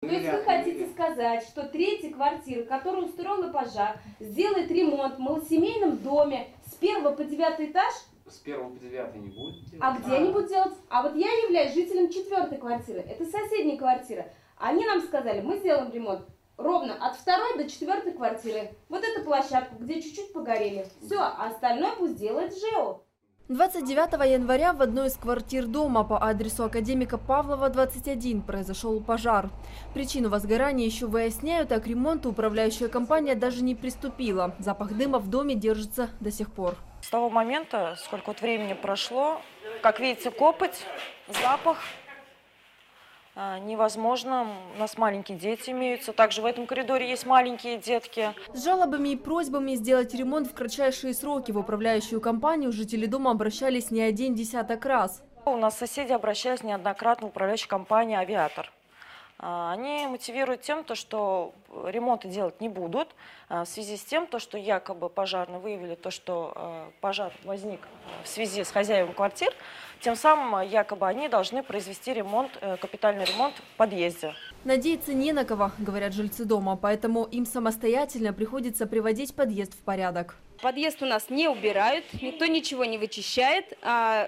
То есть вы хотите сказать, что третья квартира, которая устроила пожар, сделает ремонт в малосемейном доме с 1 по 9 этаж? С 1 по 9 не будет делать. А где они будут делать? А вот я являюсь жителем 4-й квартиры. Это соседняя квартира. Они нам сказали, мы сделаем ремонт ровно от 2 до 4-й квартиры. Вот эту площадку, где чуть-чуть погорели. Все, а остальное пусть делает ЖЭО. 29 января в одной из квартир дома по адресу Академика Павлова, 21, произошел пожар. Причину возгорания еще выясняют, а к ремонту управляющая компания даже не приступила. Запах дыма в доме держится до сих пор. С того момента, сколько вот времени прошло, как видите, копоть, запах невозможно. У нас маленькие дети имеются. Также в этом коридоре есть маленькие детки. С жалобами и просьбами сделать ремонт в кратчайшие сроки в управляющую компанию жители дома обращались не один десяток раз. У нас соседи обращались неоднократно в управляющую компанию «Авиатор». Они мотивируют тем, что ремонты делать не будут, в связи с тем, что якобы пожарные выявили что пожар возник в связи с хозяевами квартир, тем самым якобы они должны произвести ремонт, капитальный ремонт в подъезде. Надеяться не на кого, говорят жильцы дома, поэтому им самостоятельно приходится приводить подъезд в порядок. Подъезд у нас не убирают, никто ничего не вычищает.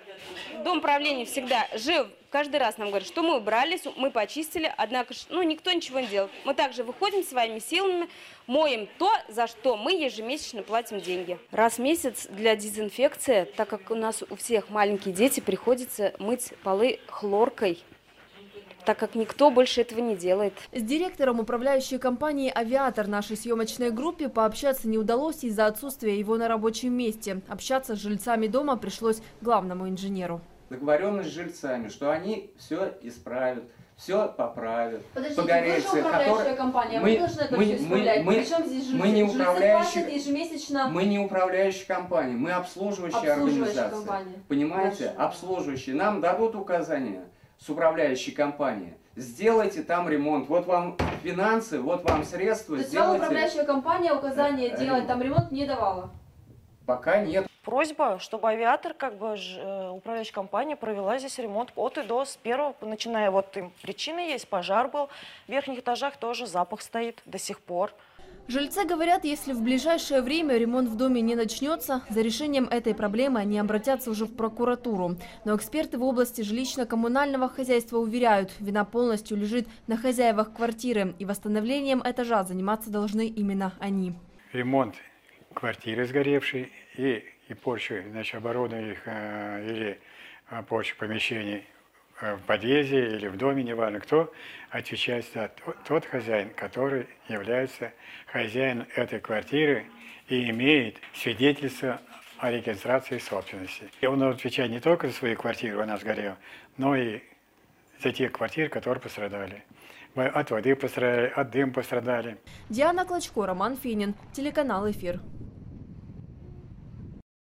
Дом правления всегда жив. Каждый раз нам говорят, что мы убрались, мы почистили, однако никто ничего не делает. Мы также выходим своими силами, моем то, за что мы ежемесячно платим деньги. Раз в месяц для дезинфекции, так как у нас у всех маленькие дети, приходится мыть полы хлоркой, так как никто больше этого не делает. С директором управляющей компании «Авиатор» нашей съемочной группе пообщаться не удалось из-за отсутствия его на рабочем месте. Общаться с жильцами дома пришлось главному инженеру. Договоренность с жильцами, что они все исправят, все поправят. Подождите, вы же управляющая компания, вы должны это все исправлять. Причем здесь жильцы? Мы не управляющая, ежемесячно... мы не управляющая компания, мы обслуживающая организация. Компания. Понимаете? Хорошо. Обслуживающие. Нам дадут указания с управляющей компанией. Сделайте там ремонт. Вот вам финансы, вот вам средства. То есть сделайте... вам управляющая компания указания делать там ремонт не давала? Пока нет. Просьба, чтобы «Авиатор», управляющая компания, провела здесь ремонт от и до, с первого, начиная, причина есть, пожар был, в верхних этажах тоже запах стоит до сих пор. Жильцы говорят, если в ближайшее время ремонт в доме не начнется, за решением этой проблемы они обратятся уже в прокуратуру. Но эксперты в области жилищно-коммунального хозяйства уверяют, вина полностью лежит на хозяевах квартиры, и восстановлением этажа заниматься должны именно они. Ремонт квартиры сгоревшей и порчу, оборудованных или порчу помещений в подъезде или в доме, неважно кто, отвечает за тот хозяин, который является хозяином этой квартиры и имеет свидетельство о регистрации собственности. И он отвечает не только за свою квартиру, она сгорела, но и за те квартиры, которые пострадали. От воды пострадали, от дыма пострадали. Диана Клочко, Роман Финин, телеканал «Эфир».